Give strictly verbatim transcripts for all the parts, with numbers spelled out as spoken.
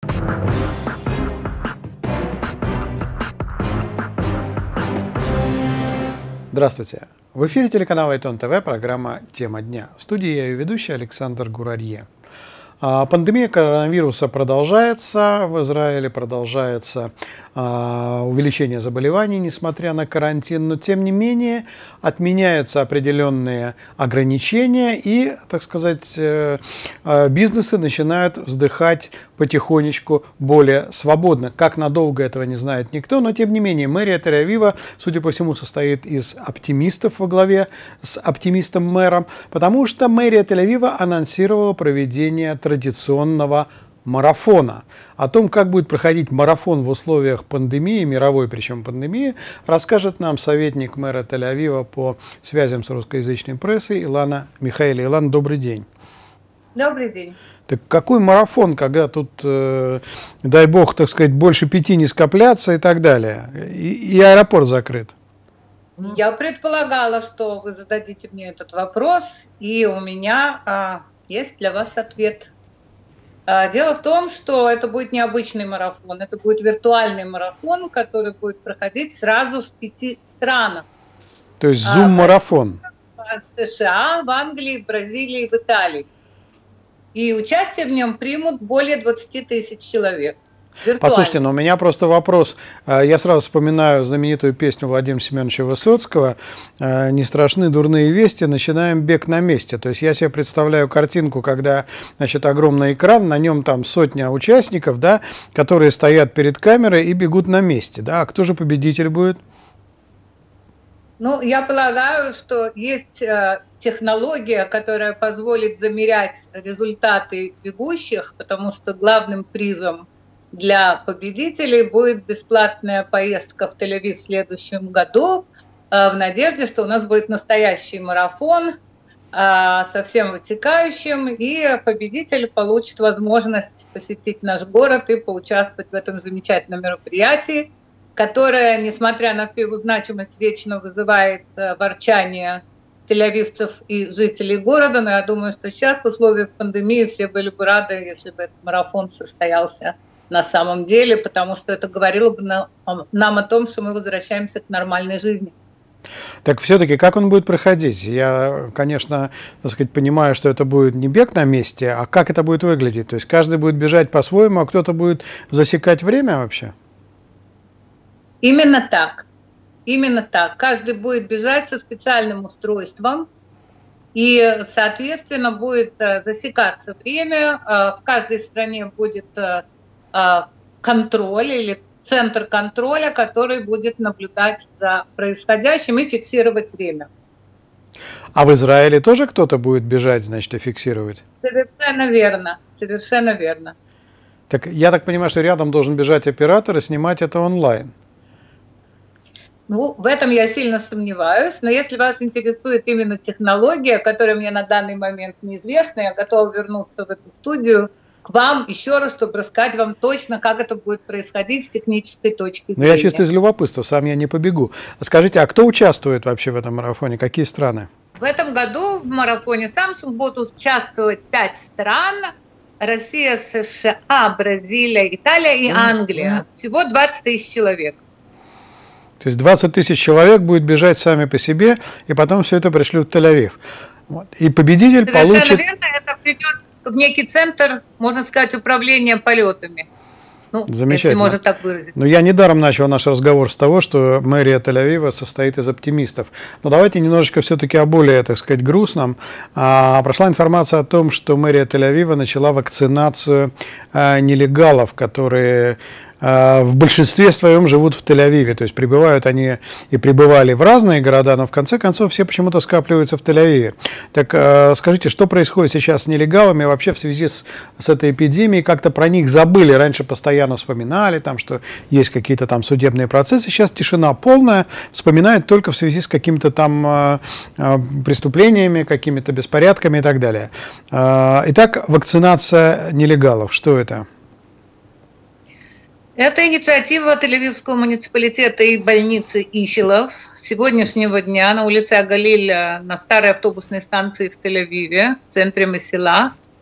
Здравствуйте! В эфире телеканала Айтон ТВ, программа «Тема дня». В студии я ее ведущий Александр Гурарье. Пандемия коронавируса продолжается, в Израиле продолжается увеличение заболеваний, несмотря на карантин, но тем не менее отменяются определенные ограничения и, так сказать, бизнесы начинают вздыхать потихонечку более свободно. Как надолго, этого не знает никто, но тем не менее мэрия Тель-Авива, судя по всему, состоит из оптимистов во главе с оптимистом-мэром, потому что мэрия Тель-Авива анонсировала проведение традиционного марафона. О том, как будет проходить марафон в условиях пандемии, мировой причем пандемии, расскажет нам советник мэра Тель-Авива по связям с русскоязычной прессой Илана Михаэли. Илана, добрый день. Добрый день. Так какой марафон, когда тут, э, дай бог, так сказать, больше пяти не скопляться и так далее, и, и аэропорт закрыт? Я предполагала, что вы зададите мне этот вопрос, и у меня а, есть для вас ответ. А, дело в том, что это будет необычный марафон, это будет виртуальный марафон, который будет проходить сразу в пяти странах. То есть зум-марафон? А, в США, в Англии, в Бразилии, в Италии. И участие в нем примут более двадцати тысяч человек. Виртуально. Послушайте, но у меня просто вопрос. Я сразу вспоминаю знаменитую песню Владимира Семеновича Высоцкого «Не страшны дурные вести, начинаем бег на месте». То есть я себе представляю картинку, когда, значит, огромный экран, на нем там сотня участников, да, которые стоят перед камерой и бегут на месте. Да? А кто же победитель будет? Ну, я полагаю, что есть э, технология, которая позволит замерять результаты бегущих, потому что главным призом для победителей будет бесплатная поездка в Тель-Авив в следующем году, э, в надежде, что у нас будет настоящий марафон э, со всем вытекающим, и победитель получит возможность посетить наш город и поучаствовать в этом замечательном мероприятии, которая, несмотря на всю его значимость, вечно вызывает э, ворчание тель-авивцев и жителей города. Но я думаю, что сейчас в условиях пандемии все были бы рады, если бы этот марафон состоялся на самом деле, потому что это говорило бы на, нам о том, что мы возвращаемся к нормальной жизни. Так все-таки как он будет проходить? Я, конечно, так сказать, понимаю, что это будет не бег на месте, а как это будет выглядеть? То есть каждый будет бежать по-своему, а кто-то будет засекать время вообще? Именно так. Именно так. Каждый будет бежать со специальным устройством, и, соответственно, будет засекаться время. В каждой стране будет контроль или центр контроля, который будет наблюдать за происходящим и фиксировать время. А в Израиле тоже кто-то будет бежать, значит, и фиксировать? Совершенно верно. Совершенно верно. Так я так понимаю, что рядом должен бежать оператор и снимать это онлайн. Ну, в этом я сильно сомневаюсь, но если вас интересует именно технология, которая мне на данный момент неизвестна, я готова вернуться в эту студию к вам еще раз, чтобы рассказать вам точно, как это будет происходить с технической точки зрения. Но я чисто из любопытства, сам я не побегу. Скажите, а кто участвует вообще в этом марафоне? Какие страны? В этом году в марафоне Samsung будут участвовать пять стран. Россия, США, Бразилия, Италия и Англия. Всего двадцать тысяч человек. То есть двадцать тысяч человек будет бежать сами по себе, и потом все это пришлют в Тель-Авив. Вот. И победитель Совершенно получит... получит... верно, это придет в некий центр, можно сказать, управления полетами. Ну, если можно так выразить. Но я недаром начал наш разговор с того, что мэрия Тель-Авива состоит из оптимистов. Но давайте немножечко все-таки о более, так сказать, грустном. А, прошла информация о том, что мэрия Тель-Авива начала вакцинацию а, нелегалов, которые в большинстве своем живут в Тель-Авиве, то есть прибывают они и прибывали в разные города, но в конце концов все почему-то скапливаются в Тель-Авиве. Так скажите, что происходит сейчас с нелегалами вообще в связи с, с этой эпидемией? Как-то про них забыли, раньше постоянно вспоминали, там, что есть какие-то там судебные процессы, сейчас тишина полная, вспоминают только в связи с какими-то там преступлениями, какими-то беспорядками и так далее. Итак, вакцинация нелегалов, что это? Это инициатива Тель-Авивского муниципалитета и больницы Ихилов. С сегодняшнего дня на улице Агалиль, на старой автобусной станции в Тель-Авиве, в центре Месила,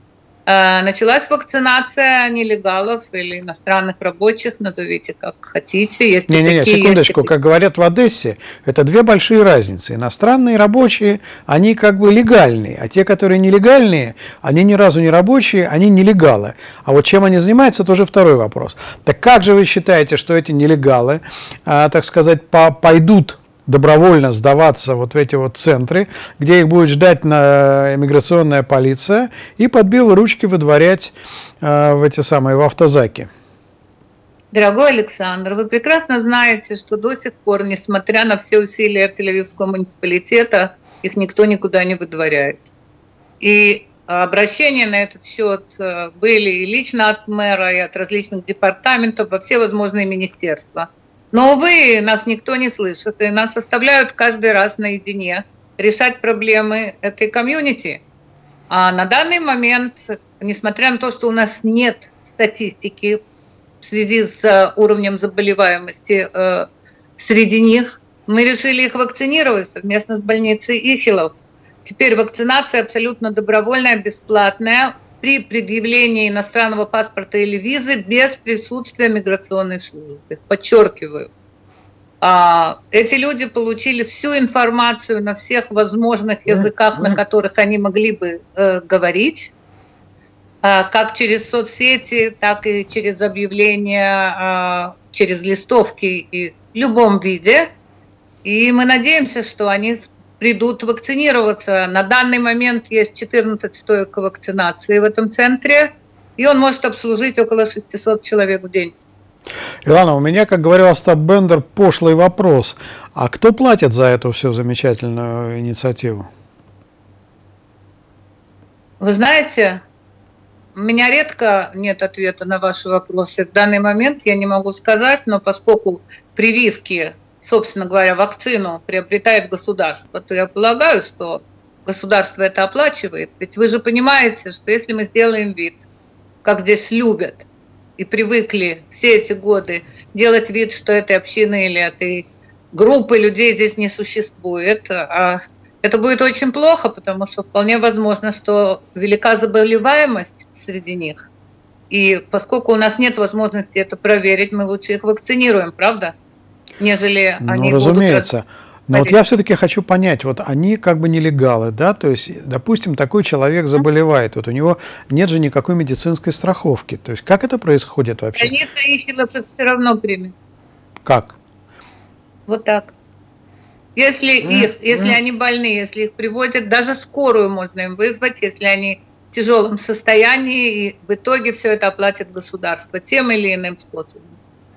Началась вакцинация нелегалов или иностранных рабочих, назовите как хотите. Есть не, не, не, такие, секундочку, есть... как говорят в Одессе, это две большие разницы. Иностранные рабочие, они как бы легальные, а те, которые нелегальные, они ни разу не рабочие, они нелегалы. А вот чем они занимаются, тоже второй вопрос. Так как же вы считаете, что эти нелегалы, а, так сказать, по пойдут добровольно сдаваться вот в эти вот центры, где их будет ждать на иммиграционная полиция и под белые ручки выдворять э, в эти самые в автозаки? Дорогой Александр, вы прекрасно знаете, что до сих пор, несмотря на все усилия Тель-Авивского муниципалитета, их никто никуда не выдворяет. И обращения на этот счет были и лично от мэра, и от различных департаментов во все возможные министерства. Но, увы, нас никто не слышит, и нас оставляют каждый раз наедине решать проблемы этой комьюнити. А на данный момент, несмотря на то, что у нас нет статистики в связи с уровнем заболеваемости э, среди них, мы решили их вакцинировать совместно с больницей Ихилов. Теперь вакцинация абсолютно добровольная, бесплатная, при предъявлении иностранного паспорта или визы без присутствия миграционной службы. Подчеркиваю. Эти люди получили всю информацию на всех возможных языках, на которых они могли бы э, говорить, как через соцсети, так и через объявления, через листовки и в любом виде. И мы надеемся, что они придут вакцинироваться. На данный момент есть четырнадцать стоек вакцинации в этом центре, и он может обслужить около шестисот человек в день. Илана, у меня, как говорил Остап Бендер, пошлый вопрос. А кто платит за эту всю замечательную инициативу? Вы знаете, у меня редко нет ответа на ваши вопросы. В данный момент я не могу сказать, но поскольку прививки, собственно говоря, вакцину приобретает государство, то я полагаю, что государство это оплачивает. Ведь вы же понимаете, что если мы сделаем вид, как здесь любят и привыкли все эти годы делать вид, что этой общины или этой группы людей здесь не существует, а это будет очень плохо, потому что вполне возможно, что велика заболеваемость среди них. И поскольку у нас нет возможности это проверить, мы лучше их вакцинируем, правда? Нежели ну, они разумеется. будут... Но вот я все-таки хочу понять, вот они как бы нелегалы, да, то есть, допустим, такой человек заболевает, вот у него нет же никакой медицинской страховки, то есть как это происходит вообще? Больница Ихилов все равно примет. Как? Вот так. Если их, если они больны, если их приводят, даже скорую можно им вызвать, если они в тяжелом состоянии, и в итоге все это оплатит государство тем или иным способом.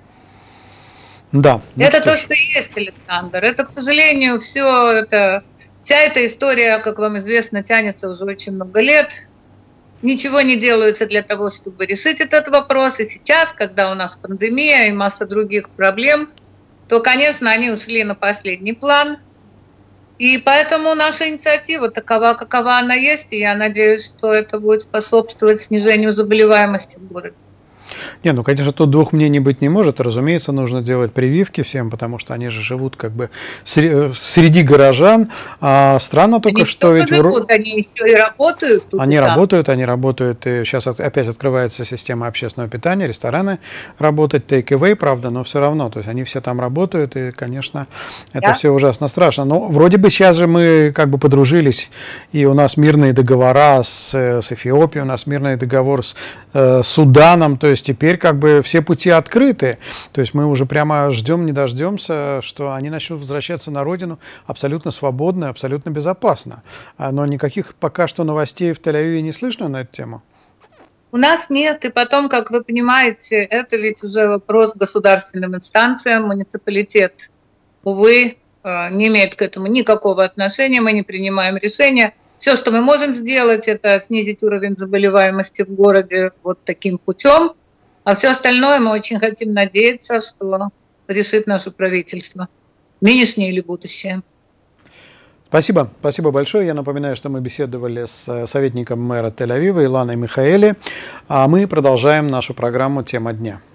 Да. Ну это что то, ж. что есть, Александр. Это, к сожалению, все это, вся эта история, как вам известно, тянется уже очень много лет. Ничего не делается для того, чтобы решить этот вопрос. И сейчас, когда у нас пандемия и масса других проблем, то, конечно, они ушли на последний план. И поэтому наша инициатива такова, какова она есть. И я надеюсь, что это будет способствовать снижению заболеваемости в городе. Не, ну, конечно, тут двух мнений быть не может. Разумеется, нужно делать прививки всем, потому что они же живут как бы среди горожан. А странно только, они что ведь... Живут, они еще и работают. Они и работают, они работают. И сейчас опять открывается система общественного питания, рестораны работать, take-away, правда, но все равно. То есть они все там работают, и, конечно, это да? все ужасно страшно. Но вроде бы сейчас же мы как бы подружились, и у нас мирные договора с, с Эфиопией, у нас мирный договор с э, Суданом, то есть теперь как бы все пути открыты. То есть мы уже прямо ждем, не дождемся, что они начнут возвращаться на родину абсолютно свободно, абсолютно безопасно. Но никаких пока что новостей в Тель-Авиве не слышно на эту тему? У нас нет. И потом, как вы понимаете, это ведь уже вопрос к государственным инстанциям. Муниципалитет, увы, не имеет к этому никакого отношения. Мы не принимаем решения. Все, что мы можем сделать, это снизить уровень заболеваемости в городе вот таким путем. А все остальное мы очень хотим надеяться, что решит наше правительство. Нынешнее или будущее. Спасибо. Спасибо большое. Я напоминаю, что мы беседовали с советником мэра Тель-Авива Иланой Михаэли. А мы продолжаем нашу программу «Тема дня».